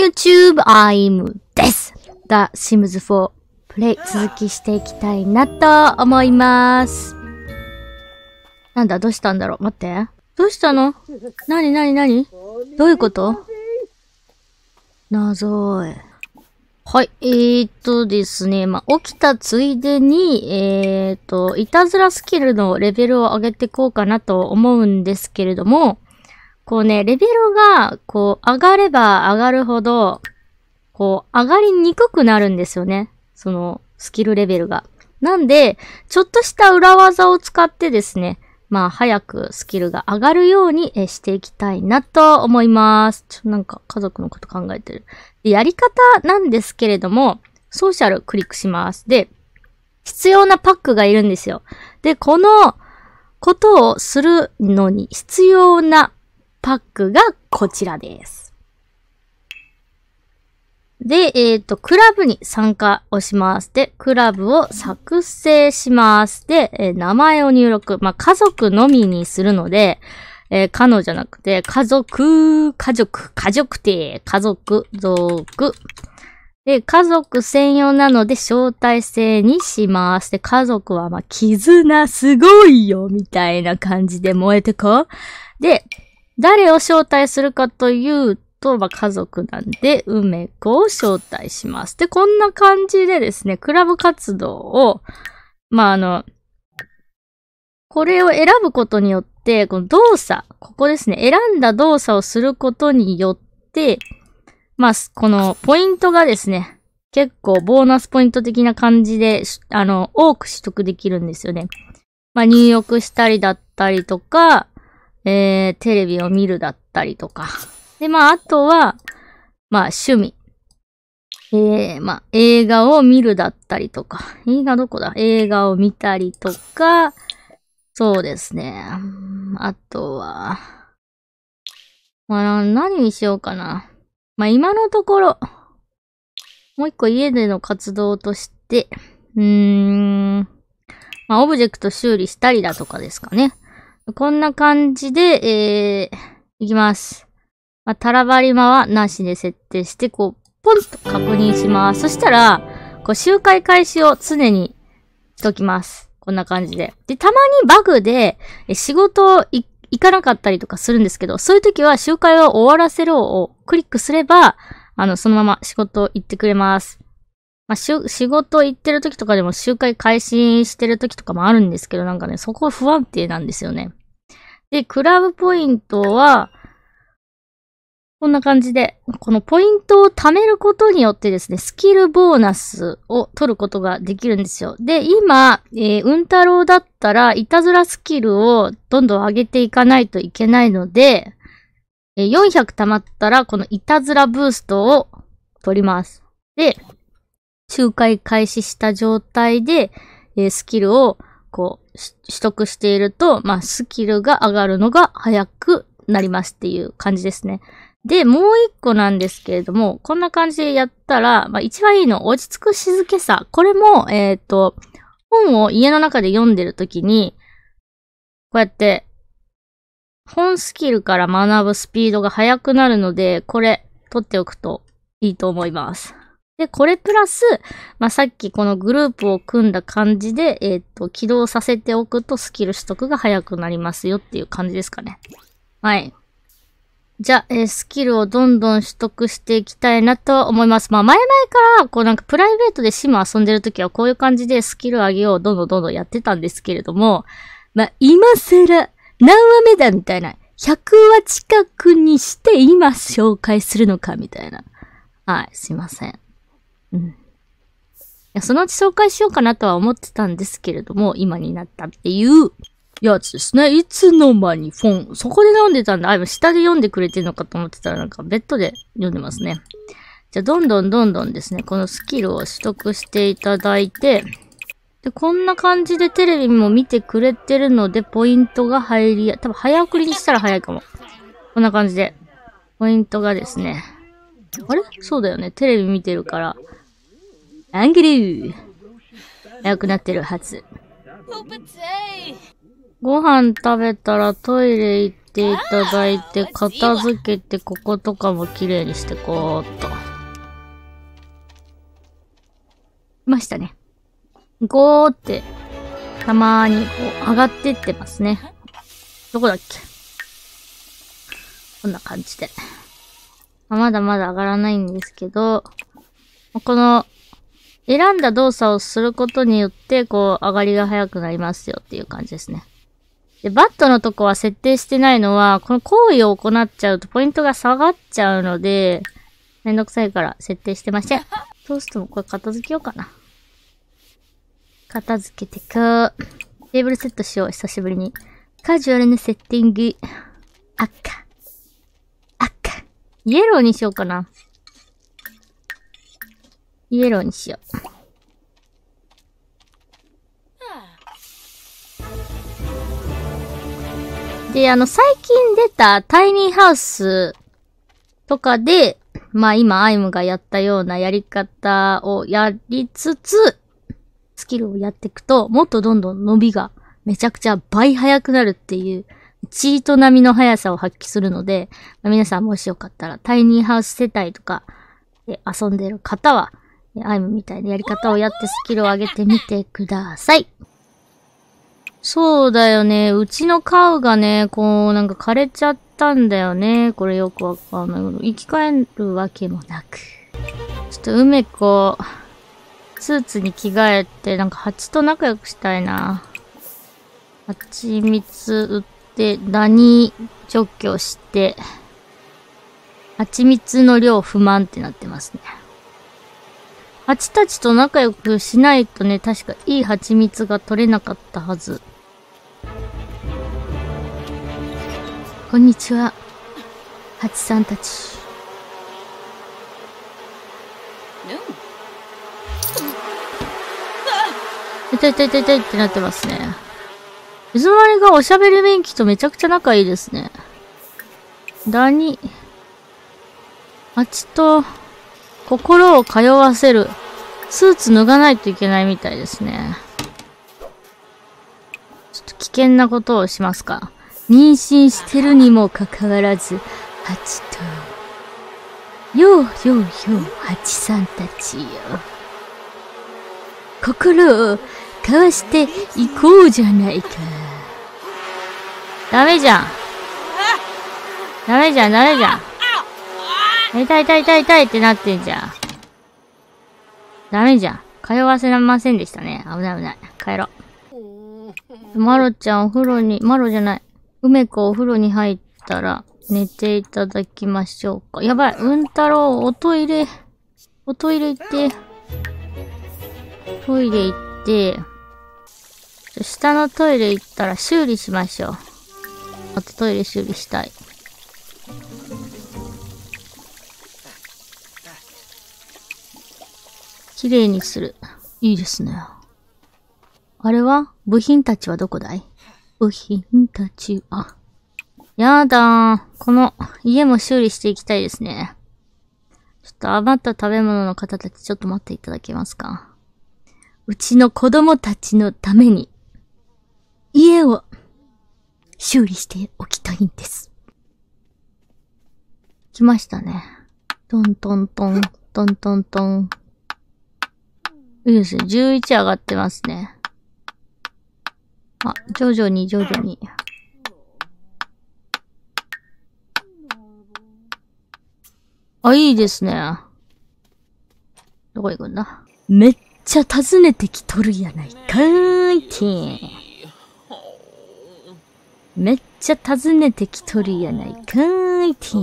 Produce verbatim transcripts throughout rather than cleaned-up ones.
YouTube I'm です。The Sims フォープレイ続きしていきたいなと思います。なんだ、どうしたんだろう。待って。どうしたの？なになになに？どういうこと？謎い。はい。えーっとですね。まあ、起きたついでに、えーっと、いたずらスキルのレベルを上げていこうかなと思うんですけれども、こうね、レベルが、こう、上がれば上がるほど、こう、上がりにくくなるんですよね。その、スキルレベルが。なんで、ちょっとした裏技を使ってですね、まあ、早くスキルが上がるようにしていきたいなと思います。ちょ、なんか家族のこと考えてる。で、やり方なんですけれども、ソーシャルクリックします。で、必要なパックがいるんですよ。で、このことをするのに必要なパックがこちらです。で、えっと、クラブに参加をします。で、クラブを作成します。で、えー、名前を入力。まあ、家族のみにするので、えー、彼女じゃなくて、家族、家族、家族って家族、族。で、家族専用なので、招待制にします。で、家族は、まあ、絆すごいよ、みたいな感じで燃えてこ。で、誰を招待するかというと、まあ、家族なんで、梅子を招待します。で、こんな感じでですね、クラブ活動を、まあ、あの、これを選ぶことによって、この動作、ここですね、選んだ動作をすることによって、まあ、このポイントがですね、結構ボーナスポイント的な感じで、あの、多く取得できるんですよね。まあ、入浴したりだったりとか、えー、テレビを見るだったりとか。で、まあ、あとは、まあ、趣味。えー、まあ、映画を見るだったりとか。映画どこだ？映画を見たりとか、そうですね。あとは、まあ、何にしようかな。まあ、今のところ、もう一個家での活動として、うーん、まあ、オブジェクト修理したりだとかですかね。こんな感じで、えー、いきます。まあ、タラバリマはなしで設定して、こう、ポンと確認します。そしたら、こう、周回開始を常にしときます。こんな感じで。で、たまにバグで、仕事行かなかったりとかするんですけど、そういう時は周回を終わらせろをクリックすれば、あの、そのまま仕事行ってくれます。まあ、しゅ、仕事行ってる時とかでも周回開始してる時とかもあるんですけど、なんかね、そこ不安定なんですよね。で、クラブポイントは、こんな感じで、このポイントを貯めることによってですね、スキルボーナスを取ることができるんですよ。で、今、えー、うん太郎だったら、いたずらスキルをどんどん上げていかないといけないので、えー、よんひゃく貯まったら、このいたずらブーストを取ります。で、周回開始した状態で、えー、スキルをこう取得していると、まあ、スキルが上がるのが早くなりますっていう感じですね。で、もう一個なんですけれども、こんな感じでやったら、まあ一番いいの、落ち着く静けさ。これも、えっと、本を家の中で読んでるときに、こうやって、本スキルから学ぶスピードが速くなるので、これ、取っておくといいと思います。で、これプラス、まあさっきこのグループを組んだ感じで、えっと、起動させておくとスキル取得が速くなりますよっていう感じですかね。はい。じゃあ、えー、スキルをどんどん取得していきたいなと思います。まあ、前々から、こうなんかプライベートでシム遊んでるときはこういう感じでスキル上げよう、どんどんどんどんやってたんですけれども、まあ、今更、何話目だみたいな。ひゃくわ近くにして今紹介するのかみたいな。はい、すいません。うん。いや、そのうち紹介しようかなとは思ってたんですけれども、今になったっていう、やつですね。いつの間に本。そこで読んでたんだ。あ、今下で読んでくれてるのかと思ってたらなんかベッドで読んでますね。じゃあどんどんどんどんですね、このスキルを取得していただいて、で、こんな感じでテレビも見てくれてるので、ポイントが入りや、多分早送りにしたら早いかも。こんな感じで、ポイントがですね。あれ？そうだよね。テレビ見てるから。アングルー早くなってるはず。ご飯食べたらトイレ行っていただいて、片付けて、こことかも綺麗にしてこうっと。いましたね。ゴーって、たまーにこう上がってってますね。どこだっけ？こんな感じで。まだまだ上がらないんですけど、この、選んだ動作をすることによって、こう、上がりが早くなりますよっていう感じですね。で、バットのとこは設定してないのは、この行為を行っちゃうとポイントが下がっちゃうので、めんどくさいから設定してません。トーストもこれ片付けようかな。片付けてか、テーブルセットしよう、久しぶりに。カジュアルなセッティング。赤。赤。イエローにしようかな。イエローにしよう。で、あの、最近出たタイニーハウスとかで、まあ今アイムがやったようなやり方をやりつつ、スキルをやっていくと、もっとどんどん伸びがめちゃくちゃ倍速くなるっていう、チート並みの速さを発揮するので、まあ、皆さんもしよかったら、タイニーハウス世帯とかで遊んでる方は、アイムみたいなやり方をやってスキルを上げてみてください。そうだよね。うちのカウがね、こう、なんか枯れちゃったんだよね。これよくわかんないけど、生き返るわけもなく。ちょっと梅子、スーツに着替えて、なんか蜂と仲良くしたいな。蜂蜜売って、ダニ除去して、蜂蜜の量不満ってなってますね。蜂たちと仲良くしないとね、確かいい蜂蜜が取れなかったはず。こんにちは。蜂さんたち。痛い痛い痛い痛いってなってますね。いつの間にかおしゃべり便器とめちゃくちゃ仲いいですね。ダニ、蜂と心を通わせる。スーツ脱がないといけないみたいですね。ちょっと危険なことをしますか。妊娠してるにもかかわらず、蜂と、ようようよう、蜂さんたちよ。心を交わしていこうじゃないか。ダメじゃん。ダメじゃん、ダメじゃん。痛い痛い痛い痛いってなってんじゃん。ダメじゃん。通わせませんでしたね。危ない危ない。帰ろう。マロちゃんお風呂に、マロじゃない。梅子お風呂に入ったら寝ていただきましょうか。やばい。うん太郎、おトイレ。おトイレ行って。トイレ行って、下のトイレ行ったら修理しましょう。あとトイレ修理したい。綺麗にする。いいですね。あれは部品たちはどこだい？部品たち、あ。やだー。この家も修理していきたいですね。ちょっと余った食べ物の方たちちょっと待っていただけますか？うちの子供たちのために家を修理しておきたいんです。来ましたね。トントントン、トントントン。いいですね。じゅういち上がってますね。あ、徐々に徐々に。あ、いいですね。どこ行くんだ？めっちゃ訪ねてきとるやないかーいて。めっちゃ訪ねてきとるやないかーいて。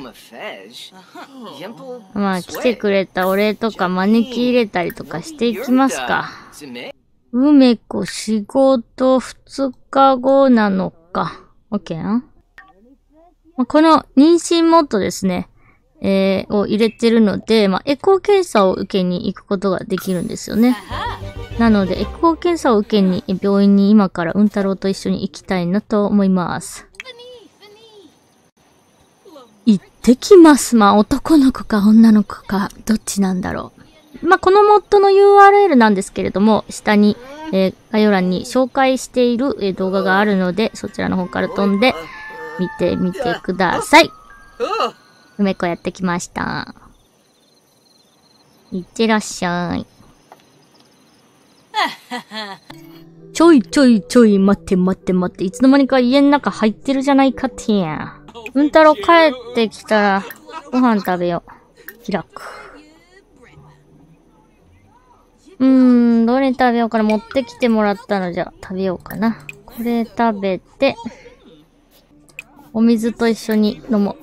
まあ、来てくれたお礼とか招き入れたりとかしていきますか。梅子仕事ふつかごなのか。オッケーな。この妊娠モッドですね。えー、を入れてるので、まあ、エコー検査を受けに行くことができるんですよね。なので、エコー検査を受けに病院に今からうん太郎と一緒に行きたいなと思います。行ってきます。まあ、男の子か女の子か、どっちなんだろう。まあ、このモッドの ユーアールエル なんですけれども、下に、えー、概要欄に紹介している、えー、動画があるので、そちらの方から飛んで、 見てみてください。梅子やってきました。いってらっしゃい。ちょいちょいちょい、待って待って待って。いつの間にか家の中入ってるじゃないかってや。うん太郎帰ってきたら、ご飯食べよう。開く。うーん、どれ食べようかな。持ってきてもらったのじゃ、食べようかな。これ食べて、お水と一緒に飲もう。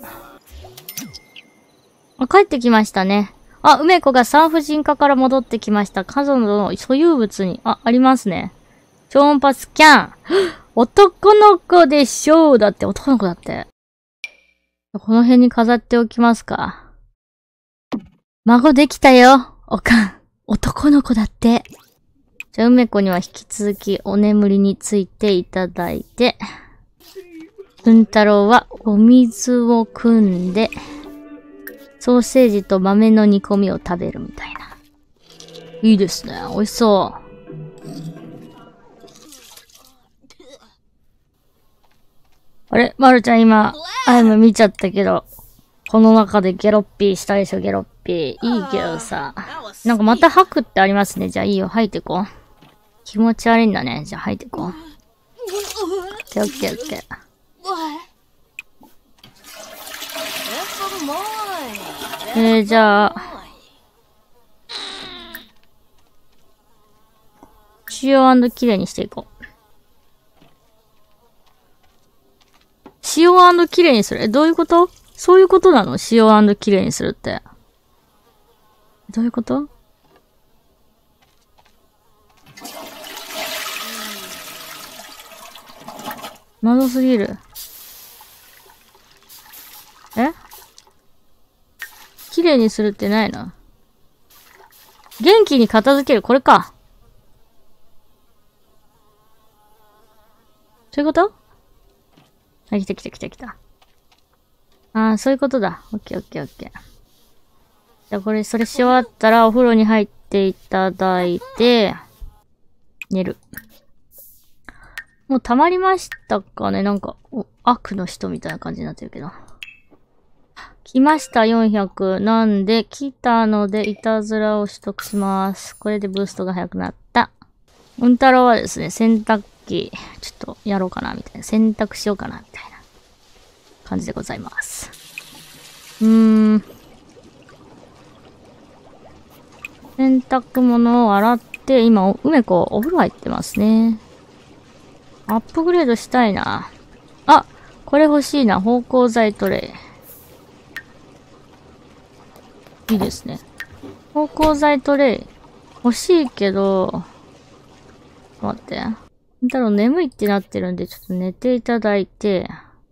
あ、帰ってきましたね。あ、梅子が産婦人科から戻ってきました。家族の所有物に、あ、ありますね。超音波スキャン。男の子でしょう。だって男の子だって。この辺に飾っておきますか。孫できたよ。おかん。男の子だって。じゃあ、梅子には引き続きお眠りについていただいて。文太郎はお水を汲んで、ソーセージと豆の煮込みを食べるみたいな。いいですね。美味しそう。あれまるちゃん今、アイム見ちゃったけど、この中でゲロッピーしたでしょ、ゲロッピー。いいけどさ。なんかまた吐くってありますね。じゃあいいよ、吐いてこう。気持ち悪いんだね。じゃあ吐いてこう。オッケーオッケーオッケー。えー、じゃあ、塩&きれいにしていこう。塩&きれいにする。え、どういうこと？そういうことなの？塩&きれいにするって。どういうこと？謎すぎる。え？きれいにするってないな。元気に片付ける。これか。そういうこと？あ、来た来た来た来た。ああ、そういうことだ。オッケーオッケーオッケー。じゃあこれ、それし終わったらお風呂に入っていただいて、寝る。もう溜まりましたかね？なんか、お、悪の人みたいな感じになってるけど。来ました、よんひゃく。なんで、来たので、いたずらを取得します。これでブーストが速くなった。うん太郎はですね、洗濯機、ちょっとやろうかな、みたいな。洗濯しようかな、みたいな感じでございます。うーん。洗濯物を洗って、今、梅子、お風呂入ってますね。アップグレードしたいな。あ、これ欲しいな。芳香剤トレイ。いいですね。芳香剤トレイ。欲しいけど、待って。だろう、眠いってなってるんで、ちょっと寝ていただいて。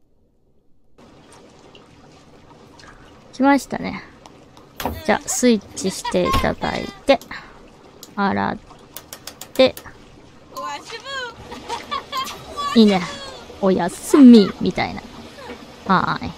来ましたね。じゃあ、スイッチしていただいて、洗って、いいね。おやすみ、みたいな。はーい。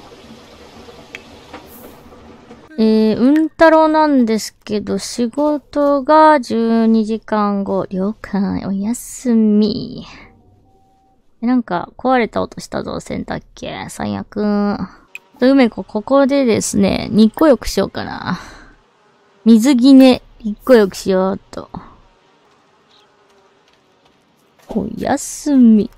えー、うん太郎なんですけど、仕事がじゅうにじかんご、了解、おやすみ。なんか、壊れた音したぞ、洗濯機。最悪。梅子、ここでですね、日光浴しようかな。水着ね、日光浴しようっと。おやすみ。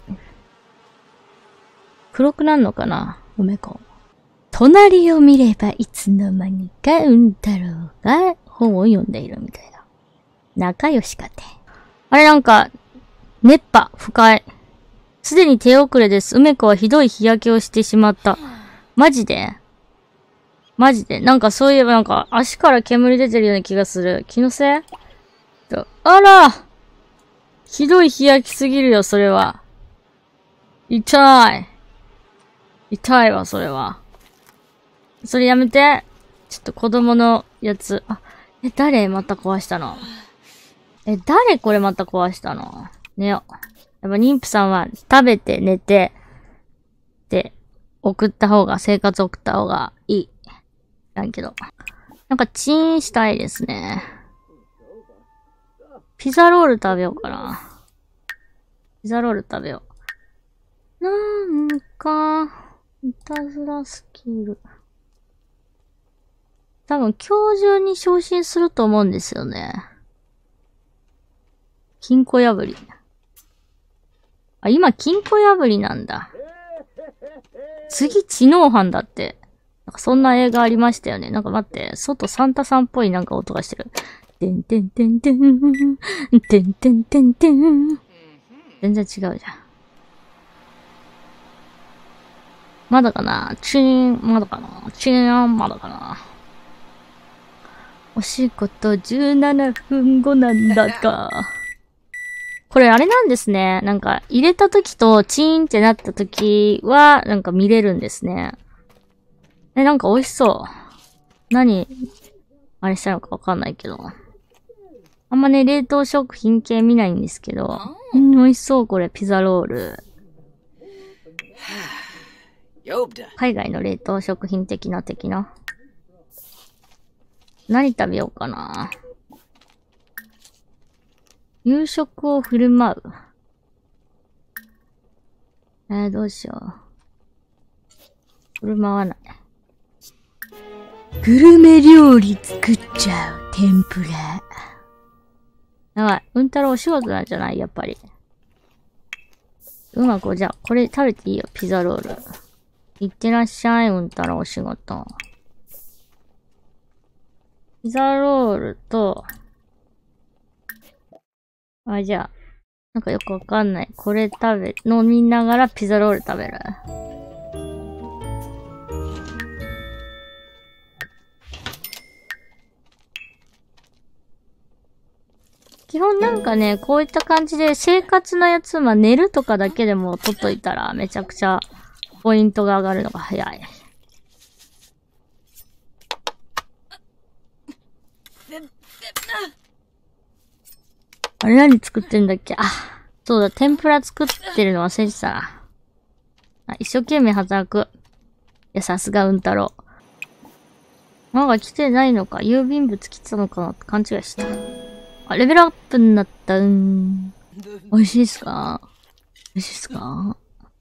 黒くなんのかな梅子。隣を見ればいつの間にかうん太郎が本を読んでいるみたいな。仲良しかて。あれなんか、熱波、不快。すでに手遅れです。梅子はひどい日焼けをしてしまった。マジでマジでなんかそういえばなんか足から煙出てるような気がする。気のせい？あら！ひどい日焼きすぎるよ、それは。痛い。痛いわ、それは。それやめて。ちょっと子供のやつ。あ、え、誰また壊したの？え、誰これまた壊したの？寝よう。やっぱ妊婦さんは食べて寝て、で、送った方が、生活送った方がいい。なんけど。なんかチーンしたいですね。ピザロール食べようかな。ピザロール食べよう。なんか、 いたずらスキル。多分今日中に昇進すると思うんですよね。金庫破り。あ、今金庫破りなんだ。次知能犯だって。なんかそんな映画ありましたよね。なんか待って、外サンタさんっぽいなんか音がしてる。てんてんてんてん。てんてんてんてん。全然違うじゃん。まだかなチーン、まだかなチーン、まだかなお仕事じゅうななふんごなんだか。これあれなんですね。なんか入れた時とチーンってなった時はなんか見れるんですね。え、なんか美味しそう。何、あれしたのかわかんないけど。あんまね、冷凍食品系見ないんですけど。うん、美味しそう、これ、ピザロール。海外の冷凍食品的な的な。何食べようかな。夕食を振る舞う。えー、どうしよう。振る舞わない。グルメ料理作っちゃう。天ぷら。やばい。うんたろお仕事なんじゃないやっぱり。うまく、じゃあ、これ食べていいよ。ピザロール。いってらっしゃい、うんたろお仕事。ピザロールと、あ、じゃあ、なんかよくわかんない。これ食べ、飲みながらピザロール食べる。基本なんかね、こういった感じで生活のやつ、まあ、寝るとかだけでも取っといたらめちゃくちゃポイントが上がるのが早い。あれ何作ってんだっけ？あ、そうだ、天ぷら作ってるの忘れてたな。あ、一生懸命働く。いや、さすがうんたろう。まだ来てないのか、郵便物来てたのかなって勘違いした。あ、レベルアップになった。うん。美味しいっすか？美味しいっすか？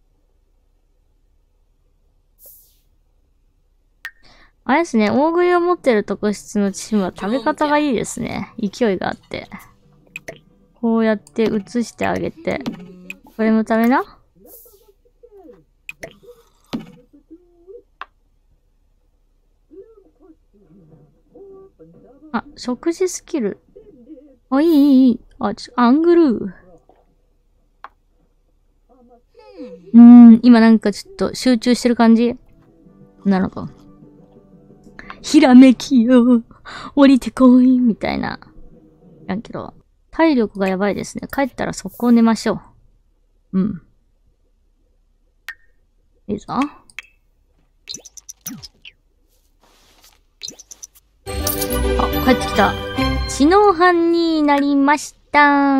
あれですね、大食いを持ってる特質のチームは食べ方がいいですね。勢いがあって。こうやって移してあげて。これも食べな。あ、食事スキル。あ、いい、いい、いい。あ、ちょ、アングルー。うーん、今なんかちょっと集中してる感じなのか。ひらめきよ。降りてこい。みたいな。やんけど。体力がやばいですね。帰ったら速攻寝ましょう。うん。いいぞ。あ、帰ってきた。知能犯になりました。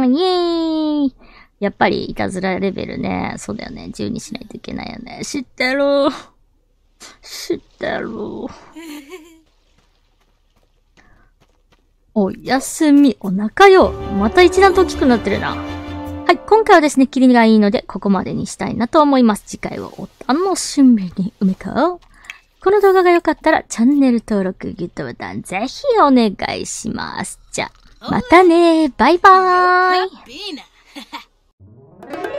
イェーイ。やっぱりいたずらレベルね。そうだよね。じゅうにしないといけないよね。知ってる。知ってる。おやすみ、お腹よ。また一段と大きくなってるな。はい、今回はですね、切り身がいいので、ここまでにしたいなと思います。次回をお楽しみに、うめか。この動画が良かったら、チャンネル登録、グッドボタン、ぜひお願いします。じゃ、またね、バイバーイ。